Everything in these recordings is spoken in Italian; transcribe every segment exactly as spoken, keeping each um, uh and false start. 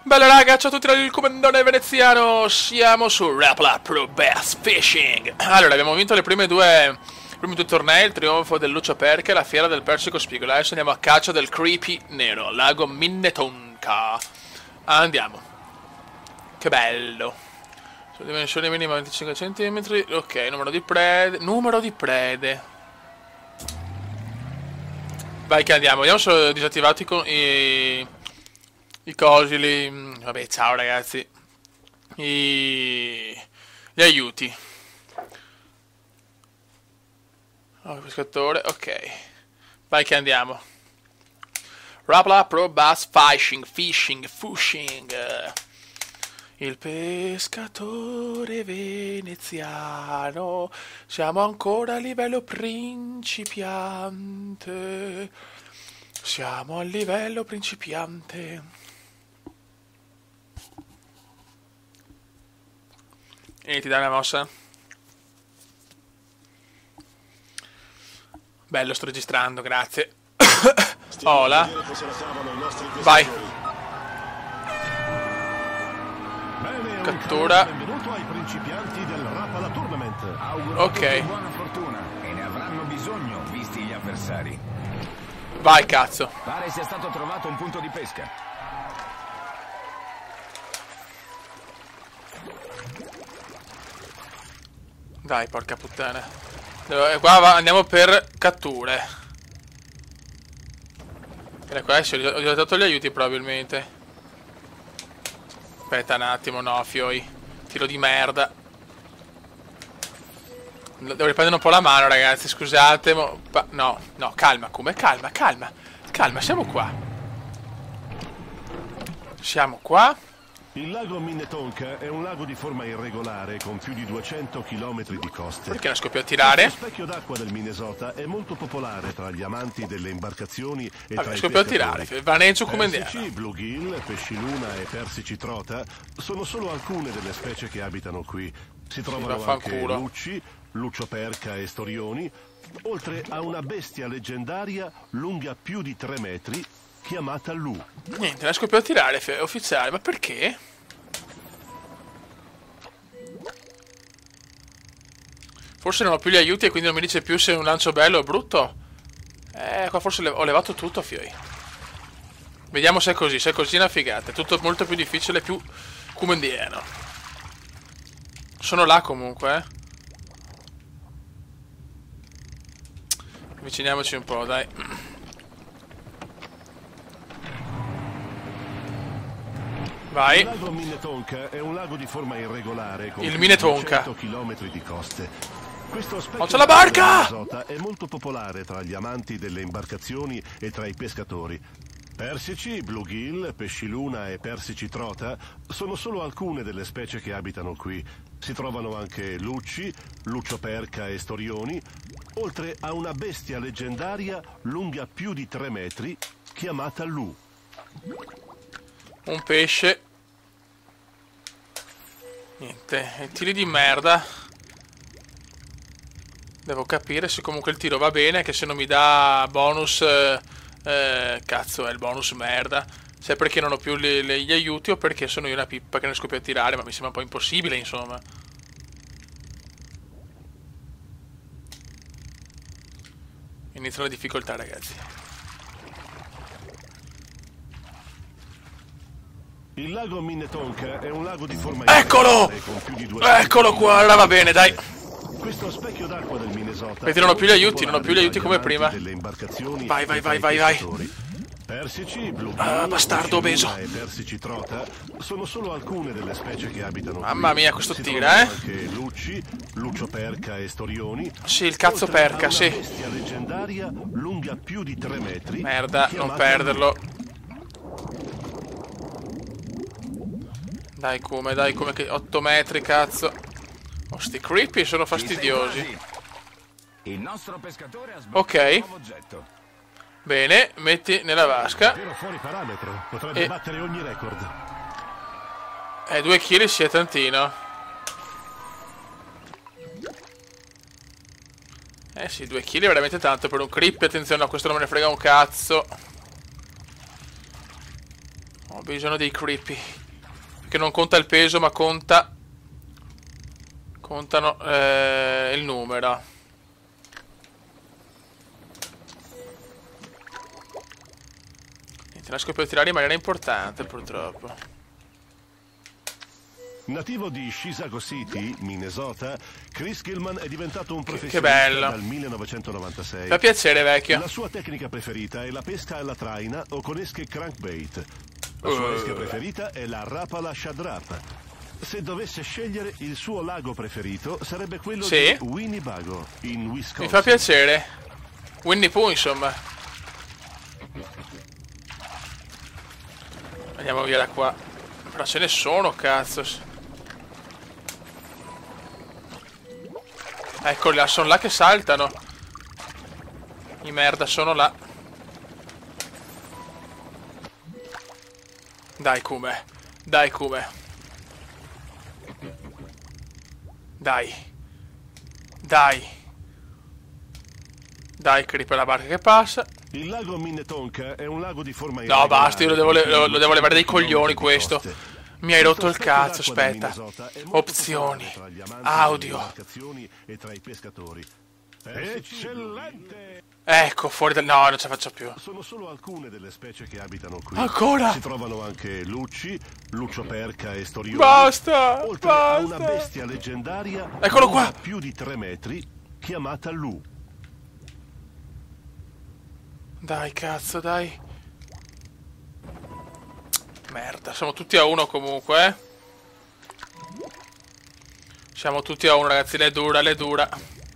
Bella raga, ciao a tutti, il comandone veneziano. Siamo su Rapala Pro Bass Fishing. Allora, abbiamo vinto le prime due i primi due tornei, il trionfo del Lucio Perca e la fiera del Persico Spigolo. Adesso andiamo a caccia del Creepy Nero, lago Minnetonka. Andiamo. Che bello. Sulle dimensioni minima venticinque centimetri. Ok, numero di prede. Numero di prede. Vai che andiamo. Vediamo se ho disattivato i, co i, i cosi lì. Vabbè, ciao ragazzi. I, gli aiuti. Oh, pescatore, ok. Vai che andiamo. Rapala Pro Bass Fishing, Fishing, Fushing. Il pescatore veneziano. Siamo ancora a livello principiante. Siamo a livello principiante. E ti dai una mossa? Bello, sto registrando, grazie. Hola. Vai. Cattura. Benvenuto ai principianti del Rapala Tournament. Auguro Ok. buona fortuna e ne avranno bisogno visti gli avversari. Vai, cazzo. Pare sia stato trovato un punto di pesca. Dai, porca puttana. Dove, qua va, andiamo per catture. E qua adesso ho dato gli aiuti probabilmente. Aspetta un attimo, no, fioi. Tiro di merda. Devo riprendere un po' la mano, ragazzi, scusate. No, no, calma, come? Calma, calma. Calma, siamo qua. Siamo qua. Il lago Minnetonka è un lago di forma irregolare con più di duecento chilometri di coste. Perché non scoppio a tirare? Lo specchio d'acqua del Minnesota è molto popolare tra gli amanti delle imbarcazioni e Vabbè, tra i scoppio a pescatori. tirare. Vaneggio come Persici, andiamo. bluegill, pesciluna e persici trota sono solo alcune delle specie che abitano qui. Si trovano anche vaffanculo. lucci, lucio perca e storioni, oltre a una bestia leggendaria lunga più di tre metri chiamata Lu. Niente, non scoppio a tirare, ufficiale. Ma perché? Forse non ho più gli aiuti e quindi non mi dice più se un lancio bello o brutto. Eh, qua forse ho levato tutto, fioi. Vediamo se è così. Se è così è una figata. È tutto molto più difficile, più cumendiano. Sono là comunque, eh. Avviciniamoci un po', dai. Vai. Il lago Minnetonka è un lago di forma irregolare con Il Minnetonka. cento chilometri di coste. Questo specchio Oh, c'è la barca! del Minnesota è molto popolare tra gli amanti delle imbarcazioni e tra i pescatori. Persici, bluegill, pesciluna e persici trota sono solo alcune delle specie che abitano qui. Si trovano anche lucci, lucio perca e storioni, oltre a una bestia leggendaria lunga più di tre metri chiamata Lu. Un pesce. Niente, tiri di merda. Devo capire se comunque il tiro va bene, che se non mi dà bonus... Eh, eh, cazzo, è il bonus merda. Se è perché non ho più le, le, gli aiuti o perché sono io una pippa che non scoppio a tirare, ma mi sembra un po' impossibile, insomma. Inizia la difficoltà, ragazzi. Il lago Minnetonka è un lago di forma Eccolo! irregolare con più di duecento Eccolo qua, ora va bene, dai. Questo specchio d'acqua del Minnesota. Vedi, non ho più gli aiuti, non ho più gli aiuti come prima. Delle imbarcazioni Vai, vai, e tra vai, i vai, vai. pescatori. Persici, bluegill, Ah, bastardo obeso. e persici trota sono solo alcune delle specie che abitano Mamma qui. mia, questo Si tira, trovano eh. anche lucci, lucio perca e storioni. Sì, il cazzo oltre a perca, una sì. bestia leggendaria lunga più di tre metri. Merda, non chiamata perderlo. Dai come, dai come che... otto metri, cazzo. Oh, sti creepy sono fastidiosi. Il nostro pescatore ha Ok. un nuovo oggetto. Bene, metti nella vasca. Davvero fuori parametro, potrebbe E- battere ogni record. Eh, due chili sì, è tantino. Eh sì, due chili è veramente tanto per un creepy. Attenzione, no, questo non me ne frega un cazzo. Oh, bisogno dei creepy. Perché non conta il peso, ma conta... Contano eh, il numero. Niente, non riesco più a tirare in maniera importante, purtroppo. Nativo di Chisago City, Minnesota, Chris Gilman è diventato un professionista che bello. dal millenovecentonovantasei. Fa piacere, vecchio. La sua tecnica preferita è la pesca alla traina o con esche crankbait. La sua Uh. esca preferita è la Rapala Shadrap. Se dovesse scegliere, il suo lago preferito sarebbe quello Sì? di Winnebago, in Wisconsin. Mi fa piacere. Winnie Pooh, insomma. Andiamo via da qua. Però ce ne sono, cazzo. Eccoli là, sono là che saltano. I merda, sono là. Dai, Kume. Dai, Kume. Dai. Dai. Dai, creeper la barca che passa. Il lago Minnetonka è un lago di forma No, irregolare, basta, io lo devo, le- con lo, lo devo levare dei chilometri coglioni di questo. coste. Mi hai rotto il Questo aspetto cazzo, d'acqua del aspetta. Minnesota è molto Opzioni. popolare tra gli amanti Audio. delle imbarcazioni e tra i pescatori. Eccellente! Ecco, fuori dal... No, non ce la faccio più. Sono solo alcune delle specie che abitano qui. Ancora? Si trovano anche lucci, luccioperca e storioni. Basta, Oltre a una basta. bestia leggendaria Eccolo qua. lunga più di tre metri, chiamata Lu. Dai, cazzo, dai. Merda, siamo tutti a uno comunque, eh. Siamo tutti a uno, ragazzi, le dura, le dura.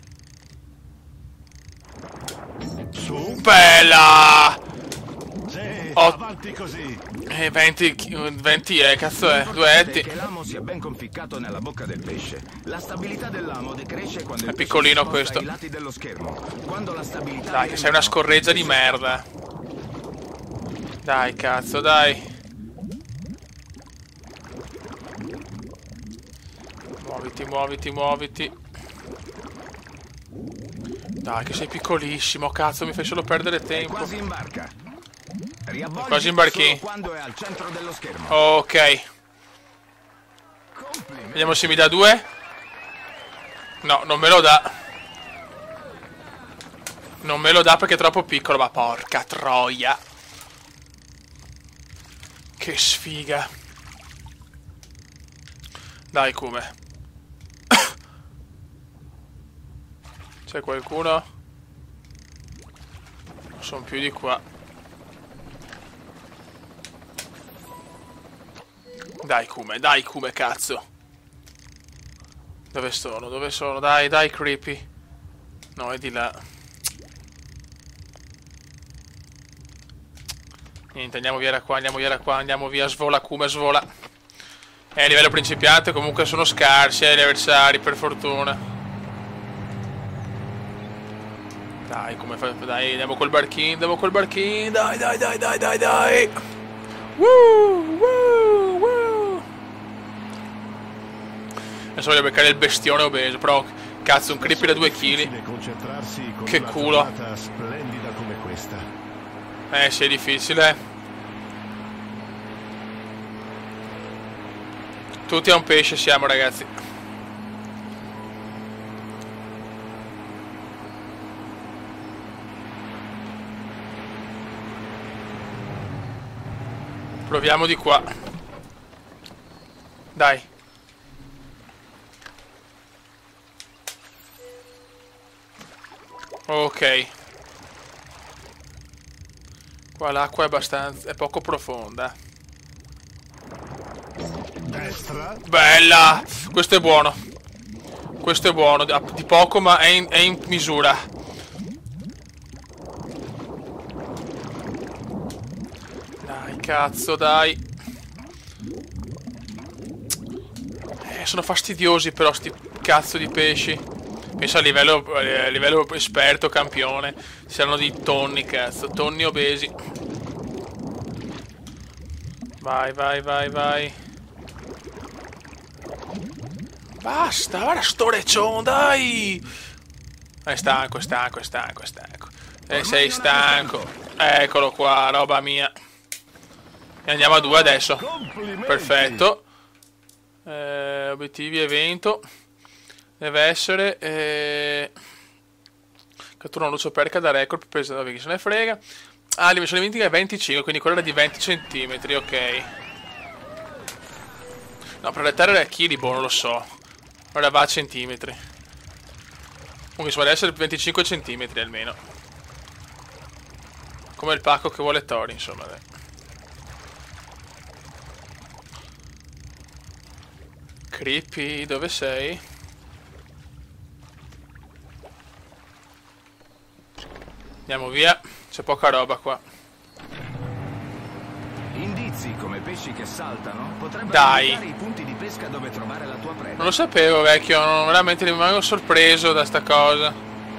Su. Bella! Sì, Oh. avanti così. Eh, venti, venti, eh, cazzo è? Due etti. Che l'amo sia ben conficcato nella bocca del pesce. La stabilità dell'amo decresce quando È il pesce piccolino si sposta questo. ai lati dello schermo. Quando la stabilità Dai, che sei una scorreggia di merda. Dai, cazzo, dai. Muoviti, muoviti, muoviti. Dai, che sei piccolissimo, cazzo, mi fai solo perdere È tempo. quasi in barca. Riavvolgi Quasi imbarchi. solo quando è al centro dello schermo. Ok. Vediamo se mi dà due. No, non me lo dà. Non me lo dà perché è troppo piccolo, ma porca troia. Che sfiga. Dai, Kume. C'è qualcuno? Non sono più di qua. Dai, Kume, dai, Kume, cazzo. Dove sono? Dove sono? Dai, dai, creepy. No, è di là. Niente, andiamo via da qua, andiamo via da qua, andiamo via, svola, Kume, svola. E a livello principiante comunque sono scarsi, eh, gli avversari, per fortuna. Dai, come fa? Dai, andiamo col barchino, andiamo col barchino, dai, dai, dai, dai, dai, dai. Woo, woo, woo. Adesso voglio beccare il bestione obeso, però cazzo, un creepy da due chili. Che culo. Splendida come questa. Eh, sì, è difficile. Tutti a un pesce siamo, ragazzi. Proviamo di qua. Dai. Ok. Qua l'acqua è abbastanza... è poco profonda. Destra. Bella! Questo è buono. Questo è buono. Di poco, ma è in, è in misura. Dai, cazzo, dai. Eh, sono fastidiosi però sti cazzo di pesci. Penso a livello, a livello esperto, campione. Saranno di tonni, cazzo. Tonni obesi. Vai, vai, vai, vai. Basta, guarda sto reccione, dai. È stanco, è stanco, è stanco, è stanco. E sei stanco. Eccolo qua, roba mia. E andiamo a due adesso. Complimenti. Perfetto. Eh, obiettivi, evento. Deve essere... Eh... Cattura una lucioperca da record, presa da chi se ne frega. Ah, la dimensione minima è venticinque, quindi quella era di venti centimetri, ok. No, per la terra era chili, boh, non lo so. Ora va a centimetri. Comunque insomma deve essere venticinque centimetri almeno. Come il pacco che vuole Tori, insomma, dai. Creepy, dove sei? Andiamo via, c'è poca roba qua. Indizi come pesci che saltano potrebbero Dai. indicare i punti di pesca dove trovare la tua preda. Non lo sapevo, vecchio, non, veramente rimango sorpreso da sta cosa.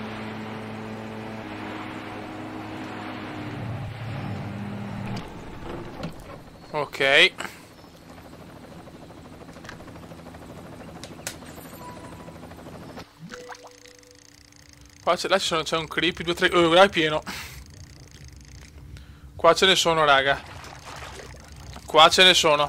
Ok. Qua c'è, là ci sono, c'è un creepy, due, tre... Oh, là è pieno. Qua ce ne sono, raga. Qua ce ne sono.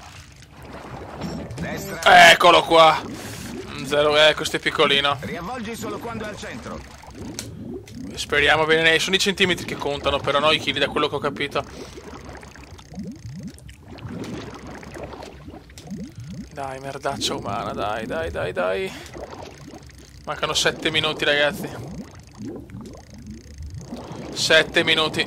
Destra. Eccolo qua. Zero, eh, questo è piccolino. Riavvolgi solo quando è al centro. Speriamo bene. Sono i centimetri che contano, però no i chili, da quello che ho capito. Dai, merdaccia umana, dai, dai, dai, dai. Mancano sette minuti, ragazzi. sette minuti.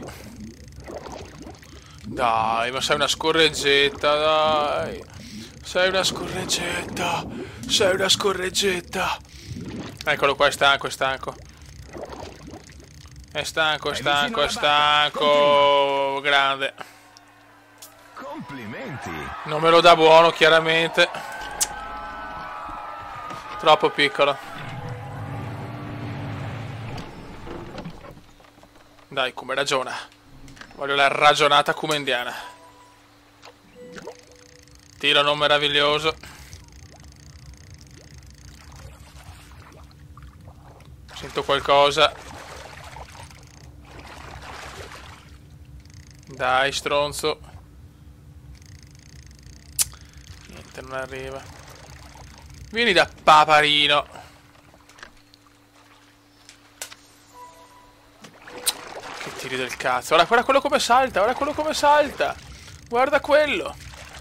Dai, ma sei una scorreggetta, dai. Sei una scorreggetta. Sei una scorreggetta. Eccolo qua, è stanco, è stanco. È stanco, è stanco, è stanco. Grande. Complimenti. Non me lo dà buono, chiaramente. Troppo piccolo. Dai, come ragiona. Voglio la ragionata cumendiana. Tiro non meraviglioso. Sento qualcosa. Dai, stronzo. Niente, non arriva. Vieni da paparino. Che tiri del cazzo. Ora guarda quello come salta, guarda quello come salta. Guarda quello.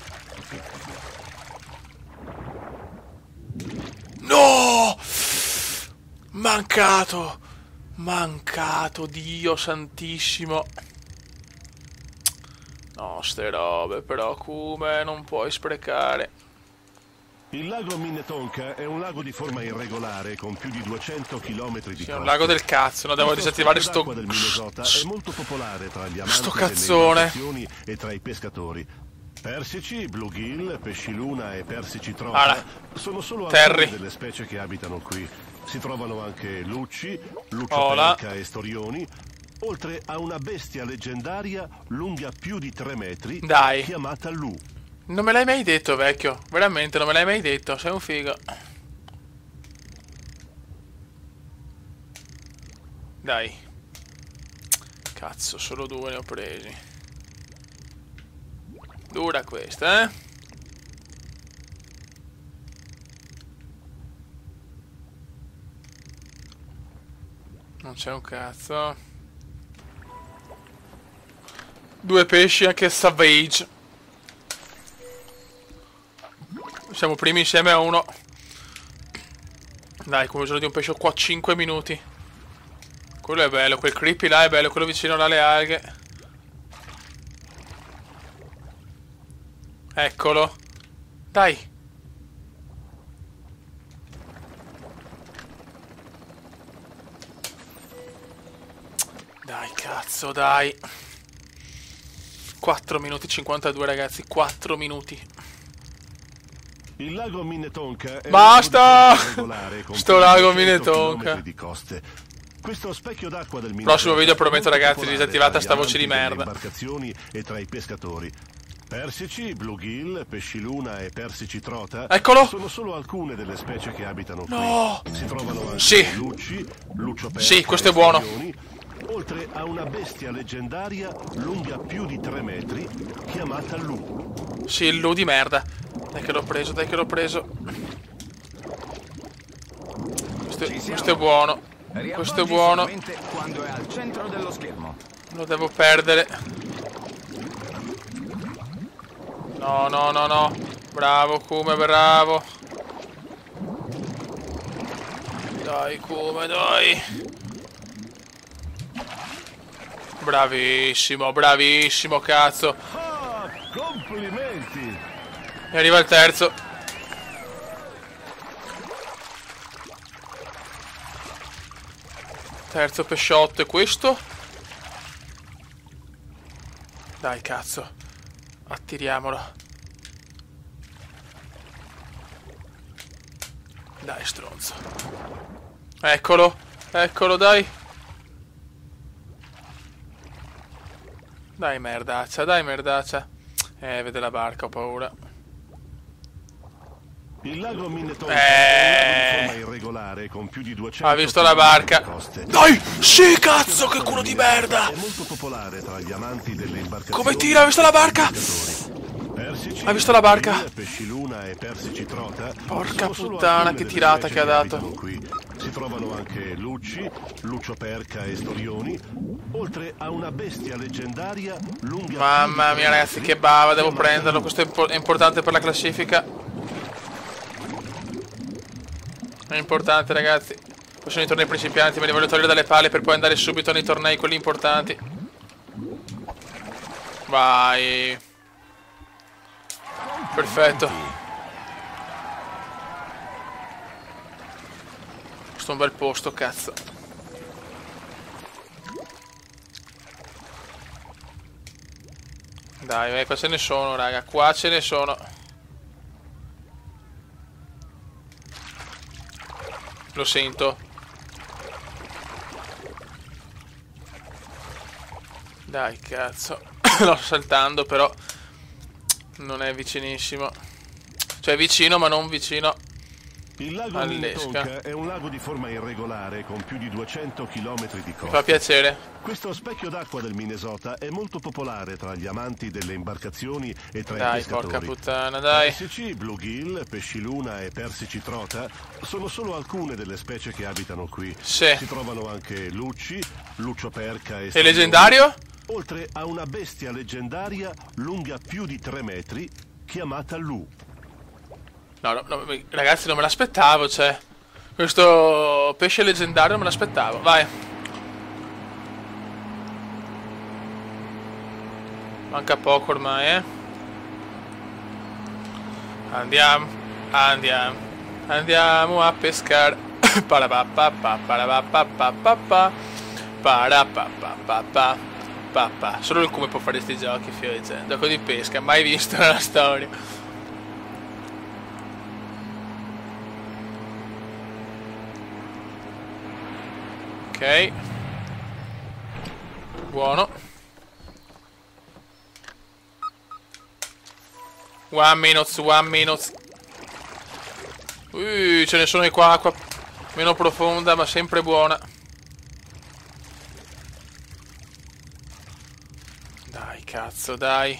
No! Mancato. Mancato, Dio santissimo. No, ste robe però, come non puoi sprecare. Il lago Minnetonka è un lago di forma irregolare con più di duecento chilometri di Sì, è un coste. lago del cazzo, no? Devo disattivare sto... L'acqua del Minnesota è molto popolare tra gli amanti Sto delle cazzone. imbarcazioni e tra i pescatori. Persici, bluegill, pesciluna e persici trota Ala. sono solo Terry. alcune delle specie che abitano qui. Si trovano anche lucci, Ola. lucioperca e storioni, oltre a una bestia leggendaria lunga più di tre metri Dai. chiamata Lu. Non me l'hai mai detto, vecchio. Veramente, non me l'hai mai detto. Sei un figo. Dai. Cazzo, solo due ne ho presi. Dura questa, eh? Non c'è un cazzo. Due pesci anche Savage. Siamo primi insieme a uno. Dai, come bisogno di un pesce qua cinque minuti. Quello è bello, quel creepy là è bello, quello vicino là alle alghe. Eccolo. Dai. Dai, cazzo, dai. quattro minuti cinquantadue, ragazzi, quattro minuti. Il lago Minnetonka è Basta! un lago regolare con Sto più di lago duecento Minnetonka. chilometri di coste. Questo specchio d'acqua del Minnetonka Prossimo video prometto, è molto ragazzi, popolare disattivata tra gli sta voce di amanti delle merda. imbarcazioni e tra i pescatori. Persici, bluegill, pesciluna e persici trota Eccolo! sono solo alcune delle specie che abitano qui. No! Si trovano anche Sì. lucci, lucioperche Sì, questo è e buono. storioni, oltre a una bestia leggendaria lunga più di tre metri chiamata Lu. Sì, il Lu di merda. Dai che l'ho preso, dai che l'ho preso. Questo, è- questo è buono. Questo è buono. Quando è al centro dello schermo. Lo devo perdere. No, no, no, no. Bravo, Kuma, bravo. Dai, Kuma, dai. Bravissimo, bravissimo, cazzo. Ah, complimenti! E arriva il terzo. Terzo pesciotto, e questo? Dai, cazzo. Attiriamolo. Dai, stronzo. Eccolo. Eccolo, dai. Dai, merdaccia, dai, merdaccia. Eh, vede la barca, ho paura. Il lago Minnetonka Eh. è un lago di forma irregolare con più di duecento Ha visto la barca. coste. Dai! Sì, cazzo, che culo di merda! È molto popolare tra gli amanti delle imbarcazioni. Come tira? Ha visto la barca? e pescatori. Persici, Ha visto la barca? bluegill, pesciluna e persici trota. Porca sono solo puttana, alcune che delle tirata specie che ha dato. abitano qui. Si trovano anche lucci, luccioperca e storioni, oltre a una bestia leggendaria lunga. Mamma più di mia, tre ragazzi, metri, che bava, devo chiamata prenderlo. Lu. Questo è, impo- è importante per la classifica. È importante, ragazzi. Poi sono i tornei principianti, me li voglio togliere dalle palle per poi andare subito nei tornei, quelli importanti. Vai. Perfetto. Questo è un bel posto, cazzo. Dai, vai, qua ce ne sono, raga. Qua ce ne sono. Lo sento. Dai, cazzo. Lo sto saltando, però non è vicinissimo. Cioè, è vicino, ma non vicino. Il lago All'esca. Minnetonka è un lago di forma irregolare con più di duecento chilometri di Mi fa costa. piacere. Questo specchio d'acqua del Minnesota è molto popolare tra gli amanti delle imbarcazioni e tra i Dai, pescatori. porca puttana, dai. Persici, bluegill, pesciluna e persici trota sono solo alcune delle specie che abitano qui. Sì. Si trovano anche lucci, luccioperca e E storioni, leggendario? oltre a una bestia leggendaria lunga più di tre metri chiamata Lu. No, no, no, ragazzi, non me l'aspettavo, cioè. Questo pesce leggendario non me l'aspettavo. Vai. Manca poco ormai, eh. Andiamo, andiamo, andiamo a pescare. Parapapappa, parapapappa, parapapappa, papà. Solo il come può fare questi giochi, fiori, cioè, gioco di pesca, mai visto nella storia. Ok. Buono. One minutes, one minutes. Uh, ce ne sono di qua, acqua meno profonda, ma sempre buona. Dai, cazzo, dai.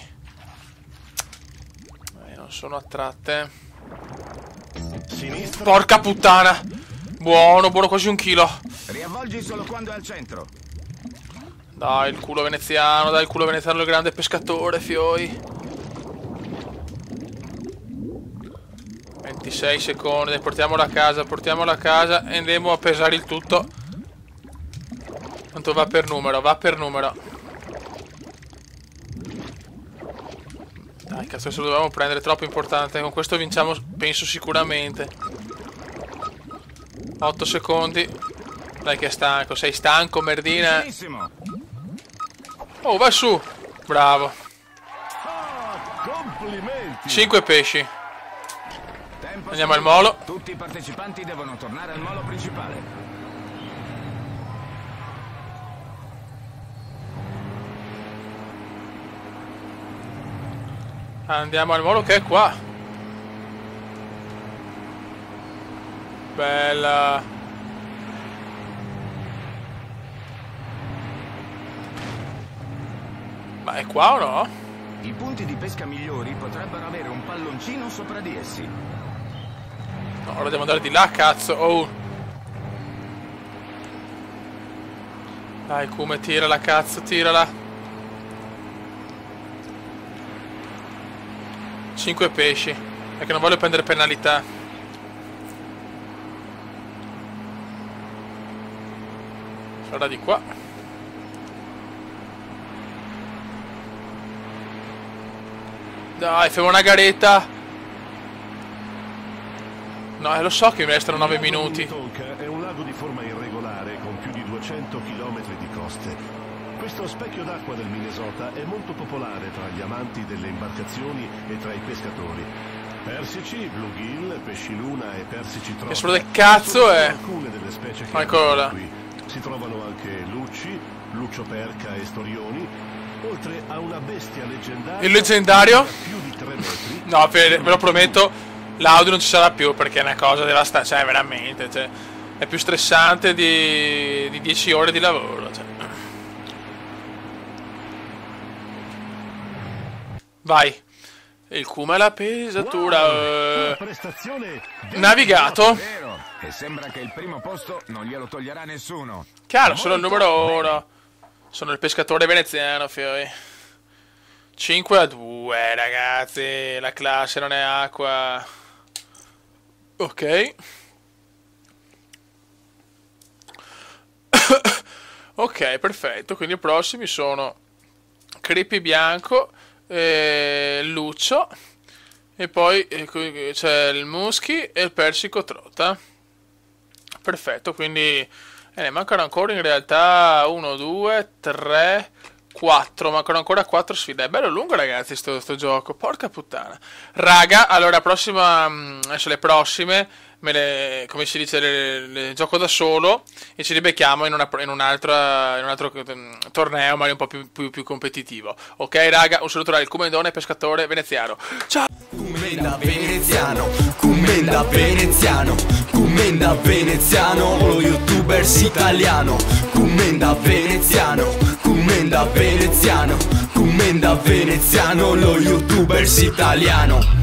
Eh, non sono attratte. Sinistra. Porca puttana. Buono, buono, quasi un chilo. Riavvolgi solo quando è al centro. Dai, il culo veneziano, dai, il culo veneziano, il grande pescatore, fioi. ventisei secondi, portiamolo a casa, portiamolo a casa e andremo a pesare il tutto. Tanto va per numero, va per numero. Dai, cazzo, se lo dovevamo prendere, troppo importante. Con questo vinciamo, penso sicuramente. otto secondi. Dai che è stanco, sei stanco, merdina. Benissimo. Oh, vai su. Bravo. Ah, complimenti. cinque pesci. Tempo Andiamo al scaduto. molo. Tutti i partecipanti devono tornare al molo principale. Andiamo al molo che è qua. Bella. Ma è qua o no? I punti di pesca migliori potrebbero avere un palloncino sopra di essi. No, ora devo andare di là, cazzo. Oh. Dai, come tirala, cazzo, tirala. Cinque pesci. Perché non voglio prendere penalità. Allora di qua. Dai, fai una garetta. No, lo so che mi restano nove minuti. Tonka è un lago di forma irregolare con più di duecento chilometri di coste. Questo specchio d'acqua del Minnesota è molto popolare tra gli amanti delle imbarcazioni e tra i pescatori. Persici, bluegill, pesciluna e persici trota. Che solo del cazzo è? Alcune delle specie che Ancora. qui. Si trovano anche lucci, luccio-perca e storioni, oltre a una bestia leggendaria. Il leggendario? Più di tre metri. No, ve lo prometto, l'audio non ci sarà più perché è una cosa devastante, cioè veramente, cioè, è più stressante di, di dieci ore di lavoro. Cioè. Vai. Il come la pesatura. Wow, uh, navigato. Vero, e sembra che il primo posto non glielo toglierà nessuno. Chiaro, sono il numero uno. Sono il pescatore veneziano, fioi. cinque a due, ragazzi. La classe non è acqua. Ok. Ok, perfetto. Quindi i prossimi sono Creepy Bianco, eh, Lucio, e poi eh, c'è il Muschi e il Persico Trota. Perfetto, quindi eh, ne mancano ancora in realtà uno, due, tre, quattro. Mancano ancora quattro sfide. È bello lungo, ragazzi, sto, sto gioco. Porca puttana. Raga, allora prossima, adesso le prossime me le, come si dice, le, le gioco da solo e ci ribecchiamo in, una, in, un'altra, in un altro torneo magari un po' più, più, più competitivo. Ok, raga, un saluto dal Cumendone, pescatore veneziano. Ciao! Cumenda veneziano, Cumenda veneziano, Cumenda veneziano, lo youtubers italiano. Cumenda veneziano, Cumenda veneziano, Cumenda veneziano, lo youtubers italiano.